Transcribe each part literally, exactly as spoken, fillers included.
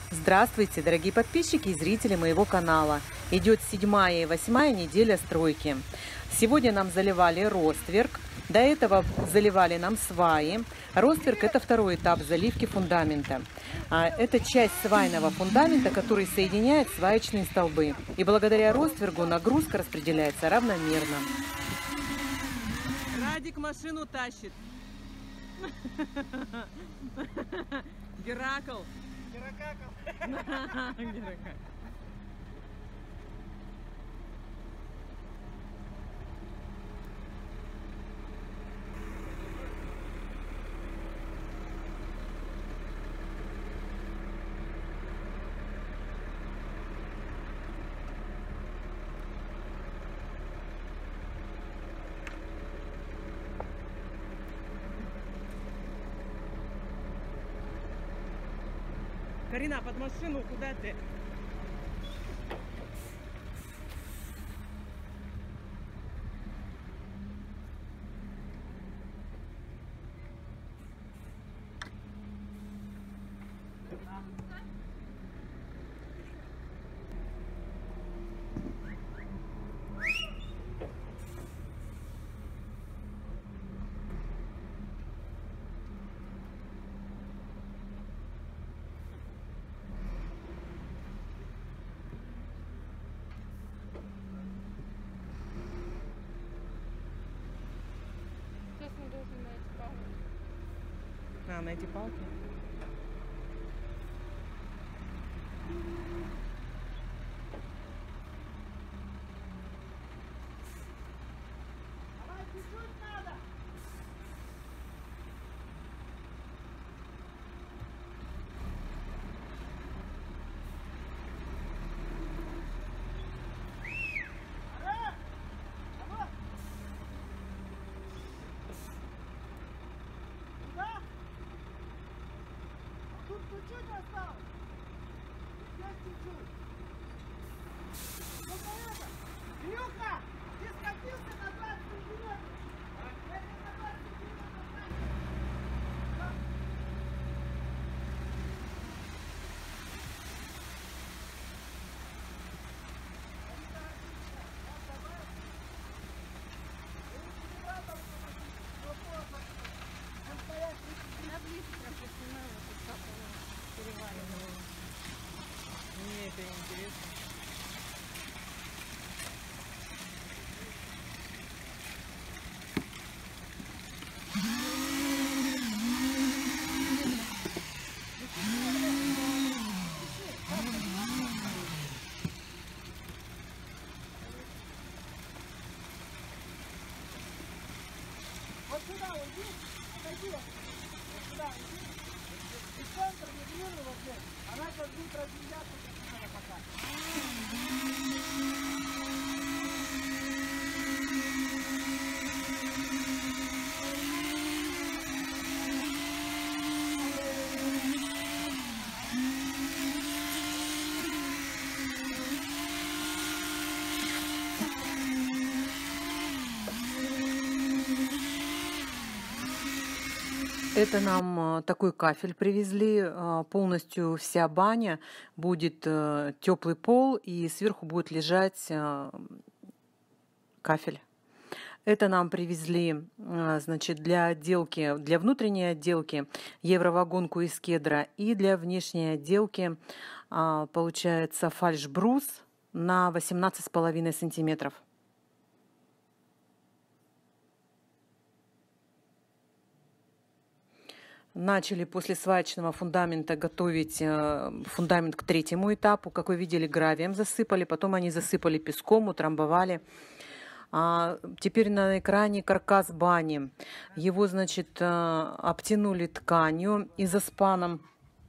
Здравствуйте, дорогие подписчики и зрители моего канала. Идет седьмая и восьмая неделя стройки. Сегодня нам заливали ростверк, до этого заливали нам сваи. Ростверк – это второй этап заливки фундамента. Это часть свайного фундамента, который соединяет сваечные столбы. И благодаря росtvергу нагрузка распределяется равномерно. Радик машину тащит. Геракл. Геракл. Карина, под машину куда ты? Мы должны на эти палки. А, на эти палки? Давай, чуть-чуть надо! Тут чуть-чуть осталось. Здесь чуть-чуть. Ну это. Илюха, ты скатился на двадцать сантиметров. Если на двадцать сантиметров. На близко поснимаю, вот тут как оно переваривается. Мне это интересно. Вот сюда уйди, отойди. Вот сюда уйди. И центр не двинула вот здесь. Она сейчас будет разъезжаться, как надо пока. Это нам э, такой кафель привезли, э, полностью вся баня, будет э, теплый пол и сверху будет лежать э, кафель. Это нам привезли, э, значит, для отделки, для внутренней отделки евровагонку из кедра и для внешней отделки э, получается фальшбрус на восемнадцать с половиной сантиметров. Начали после сваечного фундамента готовить фундамент к третьему этапу. Как вы видели, гравием засыпали, потом они засыпали песком, утрамбовали. А теперь на экране каркас бани. Его, значит, обтянули тканью изоспаном.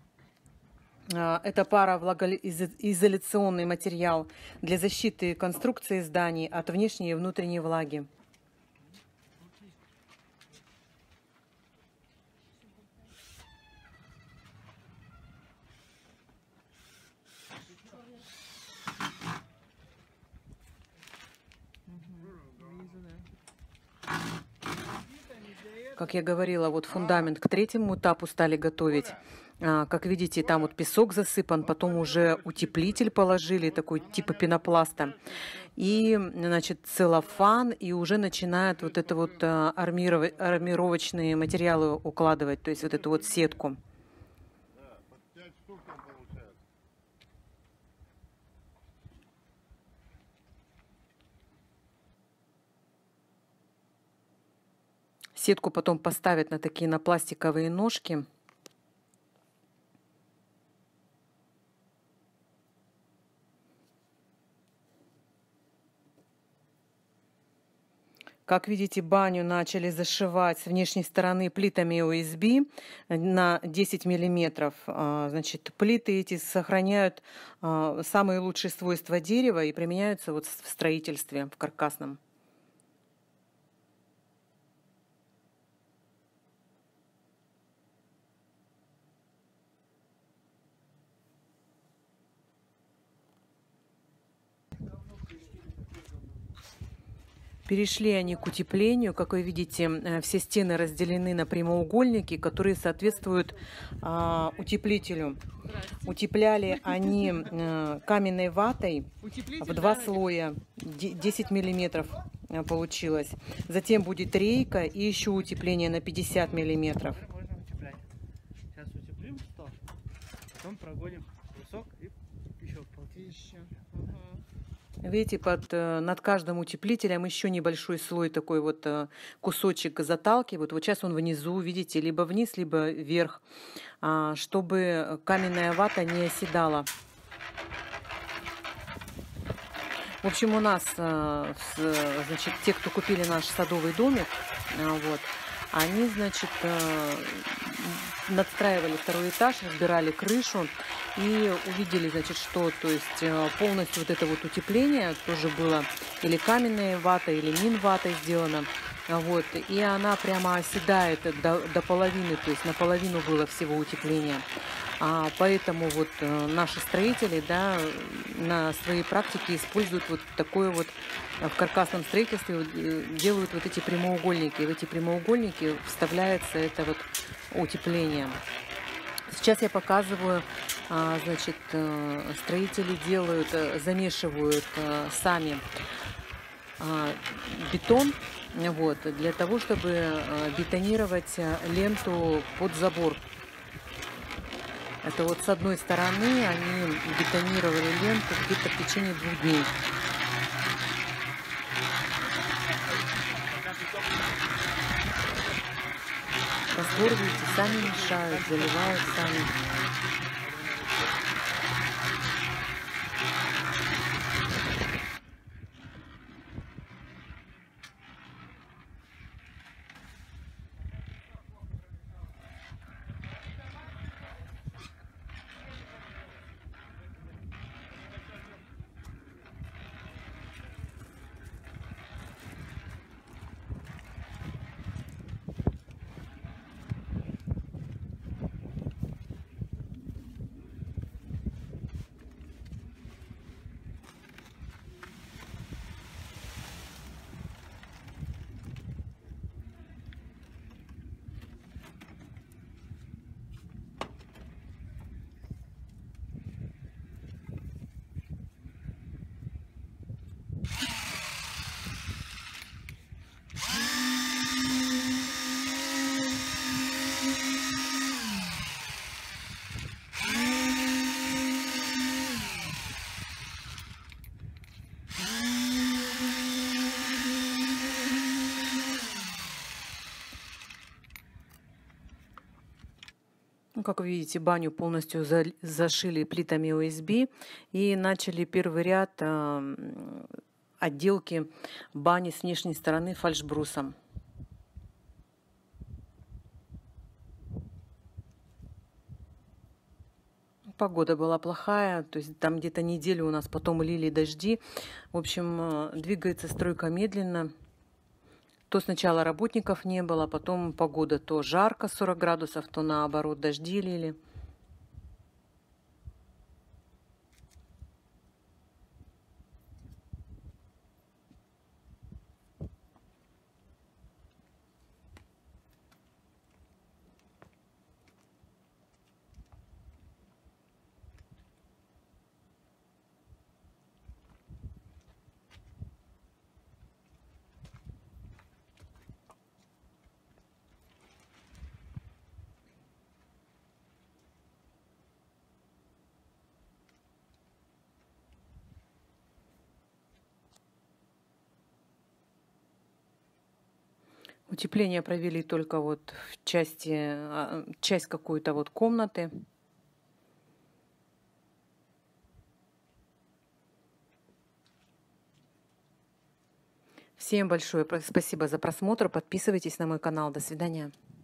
Это паровлагоизоляционный материал для защиты конструкции зданий от внешней и внутренней влаги. Как я говорила, вот фундамент к третьему этапу стали готовить. А, Как видите, там вот песок засыпан, потом уже утеплитель положили, такой типа пенопласта. И, значит, целлофан, и уже начинают вот это вот а, армирова- армировочные материалы укладывать, то есть вот эту вот сетку. Сетку потом поставят на такие на пластиковые ножки. Как видите, баню начали зашивать с внешней стороны плитами о эс би на десять миллиметров. А, Значит, плиты эти сохраняют а, самые лучшие свойства дерева и применяются вот в строительстве, в каркасном. Перешли они к утеплению. Как вы видите, э, все стены разделены на прямоугольники, которые соответствуют а, утеплителю. Утепляли они э, каменной ватой в Утеплитель, два да, слоя, де- десять миллиметров э, получилось. Затем будет рейка и еще утепление на пятьдесят миллиметров. Можно утеплять. Сейчас утеплим что? Потом прогоним кусок и еще полтинник. Еще. Ага. Видите, под, э, над каждым утеплителем еще небольшой слой такой вот э, кусочек заталкивают. Вот сейчас он внизу, видите, либо вниз, либо вверх, а, чтобы каменная вата не оседала. В общем, у нас, э, с- значит, те, кто купили наш садовый домик, э, вот, они, значит, э, надстраивали второй этаж, разбирали крышу и увидели, значит, что, то есть э, полностью вот это вот утепление тоже было или каменная вата, или мин-вата сделано, а вот, и она прямо оседает до, до половины, то есть наполовину было всего утепления. А поэтому вот э, наши строители, да, на своей практике используют вот такое вот э, в каркасном строительстве вот, э, делают вот эти прямоугольники. И в эти прямоугольники вставляется это вот утепление. Сейчас я показываю, а, значит, э, строители делают, э, замешивают э, сами а, бетон, вот, для того, чтобы э, бетонировать э, ленту под забор. Это вот с одной стороны они бетонировали ленту где-то в течение двух дней. Раствор, видите, сами мешают, заливают сами. Ну, как вы видите, баню полностью за- зашили плитами о эс би и начали первый ряд а, м, отделки бани с внешней стороны фальшбрусом. Погода была плохая, то есть там где-то неделю у нас потом лили дожди. В общем, э, двигается стройка медленно. То сначала работников не было, потом погода то жарко сорок градусов, то наоборот дожди лили. Утепление провели только вот в части, а, часть какой-то вот комнаты. Всем большое спасибо за просмотр. Подписывайтесь на мой канал. До свидания.